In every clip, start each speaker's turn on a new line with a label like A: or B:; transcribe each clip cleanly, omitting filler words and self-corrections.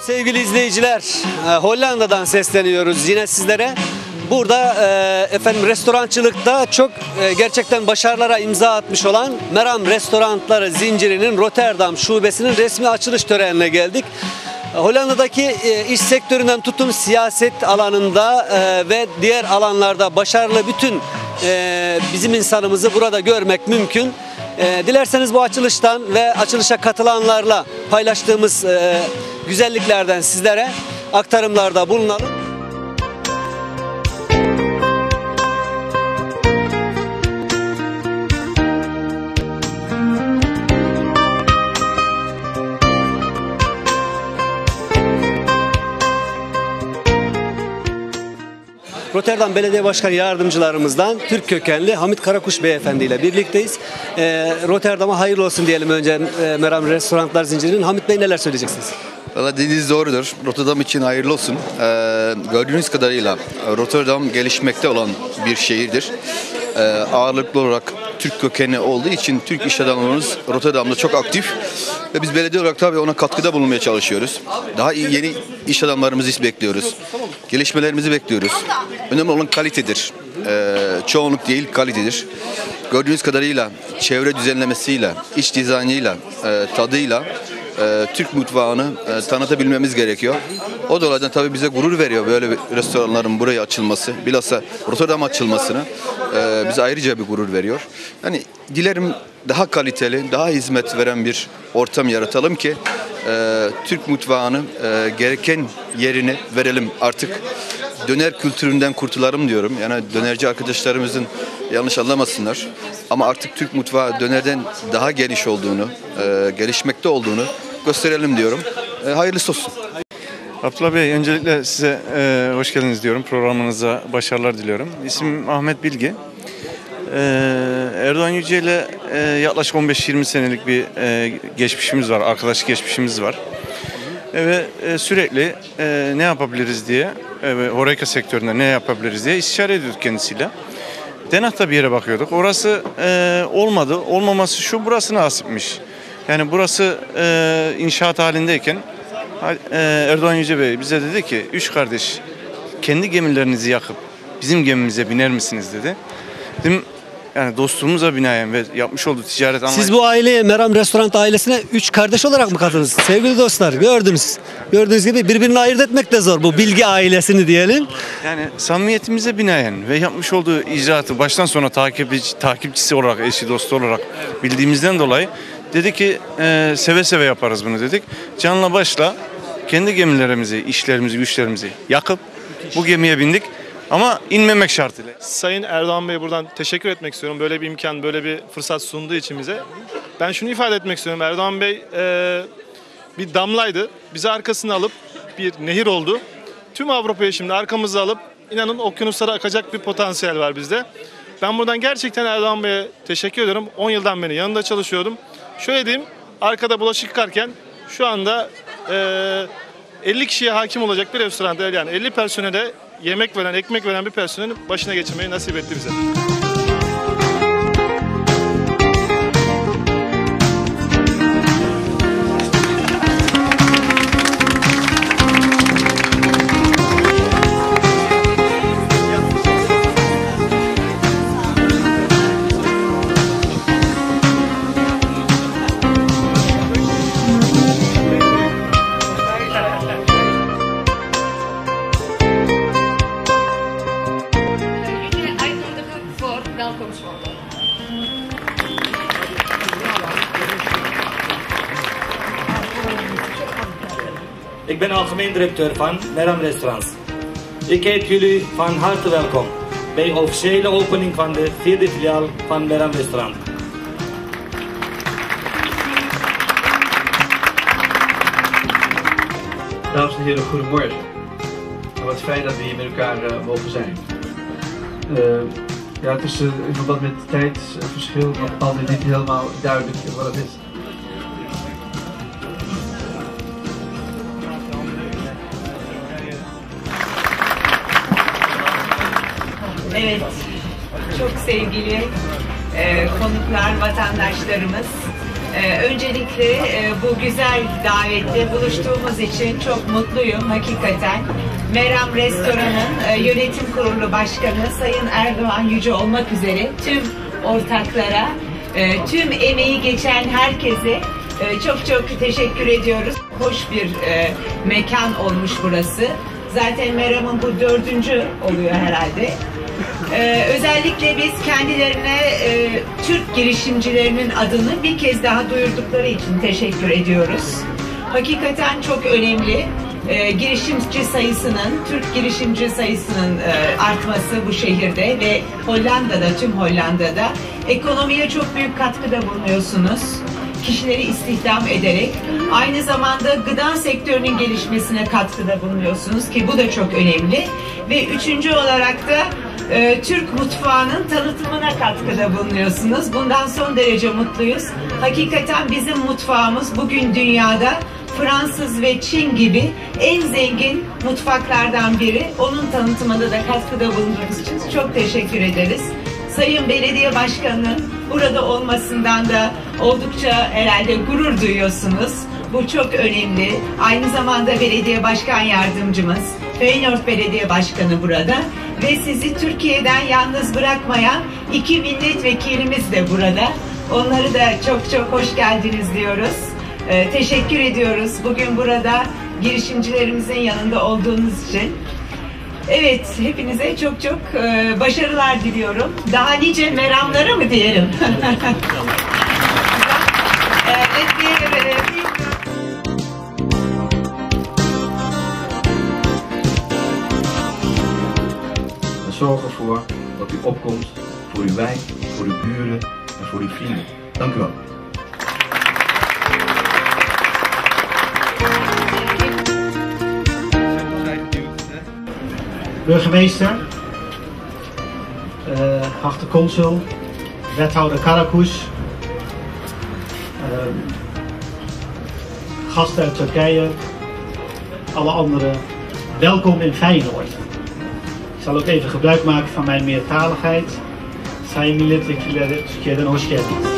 A: Sevgili izleyiciler, Hollanda'dan sesleniyoruz yine sizlere. Burada efendim restorançılıkta çok gerçekten başarılara imza atmış olan Meram Restoranları zincirinin Rotterdam şubesinin resmi açılış törenine geldik. Hollanda'daki iş sektöründen tutun siyaset alanında ve diğer alanlarda başarılı bütün bizim insanımızı burada görmek mümkün. Dilerseniz bu açılıştan ve açılışa katılanlarla paylaştığımız güzelliklerden sizlere aktarımlarda bulunalım. Rotterdam Belediye Başkanı Yardımcılarımızdan Türk kökenli Hamit Karakuş Beyefendi ile birlikteyiz. Rotterdam'a hayırlı olsun diyelim önce Meram Restoranlar Zinciri'nin. Hamit Bey neler söyleyeceksiniz?
B: Valla dediğiniz doğrudur. Rotterdam için hayırlı olsun. Gördüğünüz kadarıyla Rotterdam gelişmekte olan bir şehirdir. Ağırlıklı olarak Türk kökenli olduğu için Türk iş adamlarımız Rotterdam'da çok aktif. Ve biz belediye olarak tabii ona katkıda bulunmaya çalışıyoruz. Daha iyi yeni iş adamlarımızı bekliyoruz. Gelişmelerimizi bekliyoruz. Önemli olan kalitedir. Çoğunluk değil, kalitedir. Gördüğünüz kadarıyla çevre düzenlemesiyle, iç dizaynıyla, tadıyla Türk mutfağını tanıtabilmemiz gerekiyor. O dolayıdan tabii bize gurur veriyor böyle bir restoranların buraya açılması, bilhassa Rotterdam açılmasını bize ayrıca bir gurur veriyor. Yani dilerim daha kaliteli, daha hizmet veren bir ortam yaratalım ki Türk mutfağını gereken yerini verelim artık. Döner kültüründen kurtulalım diyorum. Yani dönerci arkadaşlarımızın yanlış anlamasınlar. Ama artık Türk mutfağı dönerden daha geniş olduğunu, gelişmekte olduğunu gösterelim diyorum. Hayırlısı olsun.
C: Abdullah Bey, öncelikle size hoş geldiniz diyorum. Programınıza başarılar diliyorum. İsmim Ahmet Bilgi. Erdoğan Yüce ile yaklaşık 15-20 senelik bir geçmişimiz var, arkadaşlık geçmişimiz var. Ve sürekli ne yapabiliriz diye, Horeca sektöründe ne yapabiliriz diye istişare ediyorduk kendisiyle. Denah'ta bir yere bakıyorduk. Orası olmadı. Olmaması şu, burası nasipmiş. Yani burası inşaat halindeyken Erdoğan Yüce Bey bize dedi ki, 3 kardeş kendi gemilerinizi yakıp bizim gemimize biner misiniz dedi. Dedim, yani dostluğumuza binaen ve yapmış olduğu ticaret anlayışı.
A: Siz bu aileye, Meram Restoran ailesine 3 kardeş olarak mı katıldınız? Sevgili dostlar, gördüğünüz gibi birbirini ayırt etmek de zor bu Bilgi ailesini diyelim.
C: Yani samimiyetimize binaen ve yapmış olduğu icraatı baştan sona takipçisi olarak, eşi dostu olarak bildiğimizden dolayı dedi ki seve seve yaparız bunu dedik. Canla başla kendi gemilerimizi, işlerimizi, güçlerimizi yakıp bu gemiye bindik. Ama inmemek şartıyla.
D: Sayın Erdoğan Bey'e buradan teşekkür etmek istiyorum. Böyle bir imkan, böyle bir fırsat sunduğu için bize. Ben şunu ifade etmek istiyorum. Erdoğan Bey bir damlaydı. Bizi arkasına alıp bir nehir oldu. Tüm Avrupa'yı şimdi arkamıza alıp inanın okyanuslara akacak bir potansiyel var bizde. Ben buradan gerçekten Erdoğan Bey'e teşekkür ediyorum. 10 yıldan beri yanında çalışıyordum. Şöyle diyeyim, arkada bulaşık yıkarken şu anda 50 kişiye hakim olacak bir restoranda, yani 50 personele yemek veren, ekmek veren bir personelin başına geçirmeyi nasip etti bize.
E: Ik ben algemeen directeur van Meram Restaurants. Ik heet jullie van harte welkom bij de officiële opening van de 4e filiaal van Meram Restaurant.
F: Dames en heren, goedemorgen. Wat fijn dat we hier met elkaar mogen zijn. Ja, het is in verband met tijdsverschil nog altijd niet helemaal duidelijk wat het is.
G: Evet, çok sevgili konuklar, vatandaşlarımız, Öncelikle bu güzel davette buluştuğumuz için çok mutluyum hakikaten. Meram Restoran'ın yönetim kurulu başkanı Sayın Erdoğan Yüce olmak üzere tüm ortaklara, tüm emeği geçen herkese çok teşekkür ediyoruz. Hoş bir mekan olmuş burası. Zaten Meram'ın bu 4. oluyor herhalde. Özellikle biz kendilerine Türk girişimcilerinin adını bir kez daha duyurdukları için teşekkür ediyoruz. Hakikaten çok önemli. Girişimci sayısının, Türk girişimci sayısının artması bu şehirde ve Hollanda'da, tüm Hollanda'da ekonomiye çok büyük katkıda bulunuyorsunuz. Kişileri istihdam ederek aynı zamanda gıda sektörünün gelişmesine katkıda bulunuyorsunuz ki bu da çok önemli. Ve 3. olarak da Türk mutfağının tanıtımına katkıda bulunuyorsunuz. Bundan son derece mutluyuz. Hakikaten bizim mutfağımız bugün dünyada Fransız ve Çin gibi en zengin mutfaklardan biri. Onun tanıtımına da katkıda bulunduğunuz için çok teşekkür ederiz. Sayın Belediye Başkanı'nın burada olmasından da oldukça herhalde gurur duyuyorsunuz. Bu çok önemli. Aynı zamanda Belediye Başkan Yardımcımız, Feyenoord Belediye Başkanı burada. Ve sizi Türkiye'den yalnız bırakmayan 2 milletvekilimiz de burada. Onları da çok hoş geldiniz diyoruz. Teşekkür ediyoruz bugün burada girişimcilerimizin yanında olduğunuz için. Evet, hepinize çok başarılar diliyorum. Daha nice meramlara mı diyelim?
H: We zorgen ervoor dat u opkomt voor uw wijk, voor uw buren en voor uw vrienden. Dank u wel.
I: Burgemeester, geachte consul, wethouder Karakus, gasten uit Turkije, alle anderen, welkom in Feyenoord. Ik zal ook even gebruik maken van mijn meertaligheid. Sayın milletvekilleri, Türkiye'den hoş geldiniz.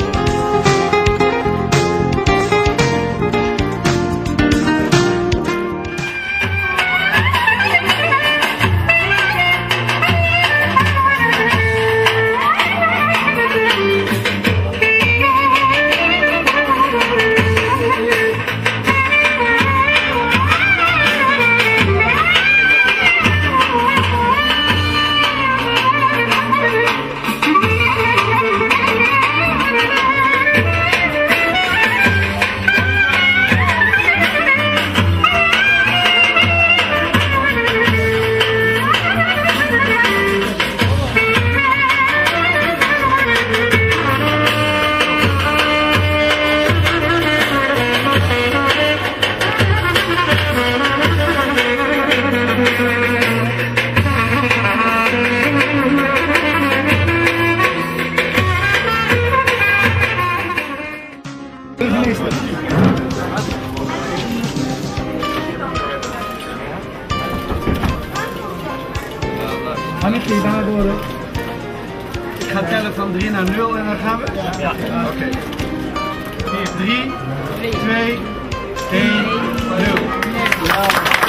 F: Hangetje daar door. Ik ga tellen van 3 naar 0 en dan gaan we. Ja. Oké. 3, 2, 1, 0. Ja.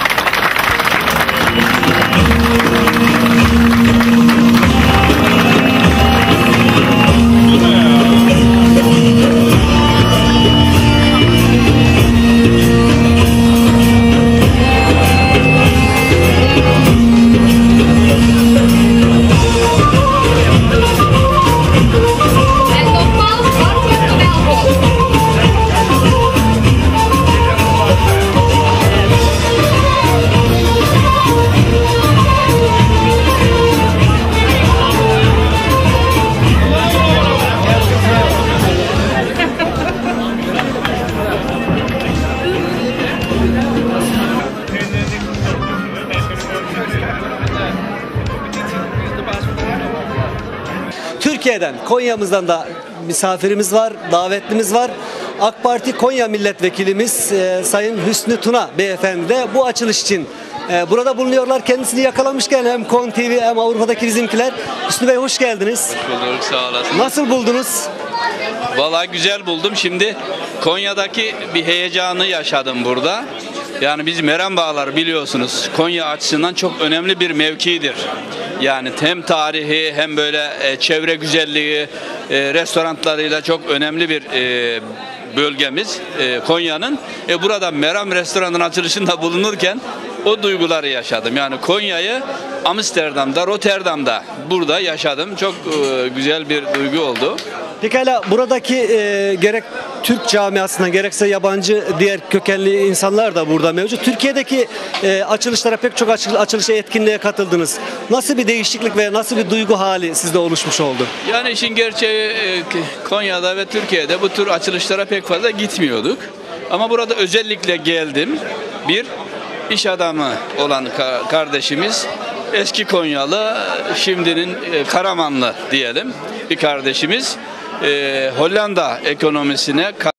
A: Türkiye'den, Konya'mızdan da misafirimiz var, davetlimiz var. AK Parti Konya Milletvekilimiz Sayın Hüsnü Tuna Beyefendi de bu açılış için burada bulunuyorlar. Kendisini yakalamışken hem KON TV hem Avrupa'daki bizimkiler. Hüsnü Bey hoş geldiniz.
J: Hoş bulduk, sağ olasın.
A: Nasıl buldunuz?
J: Vallahi güzel buldum. Şimdi Konya'daki bir heyecanı yaşadım burada. Yani biz Meram Bağları biliyorsunuz Konya açısından çok önemli bir mevkidir. Yani hem tarihi hem böyle çevre güzelliği, restoranlarıyla çok önemli bir bölgemiz Konya'nın. Burada Meram Restoran'ın açılışında bulunurken o duyguları yaşadım. Yani Konya'yı Amsterdam'da, Rotterdam'da burada yaşadım. Çok güzel bir duygu oldu.
A: Pekala buradaki gerek Türk camiasından gerekse yabancı diğer kökenli insanlar da burada mevcut. Türkiye'deki açılışlara pek çok açılışa etkinliğe katıldınız. Nasıl bir değişiklik ve nasıl bir duygu hali sizde oluşmuş oldu?
J: Yani işin gerçeği Konya'da ve Türkiye'de bu tür açılışlara pek fazla gitmiyorduk. Ama burada özellikle geldim. Bir iş adamı olan kardeşimiz, eski Konyalı, şimdinin Karamanlı diyelim bir kardeşimiz Hollanda ekonomisine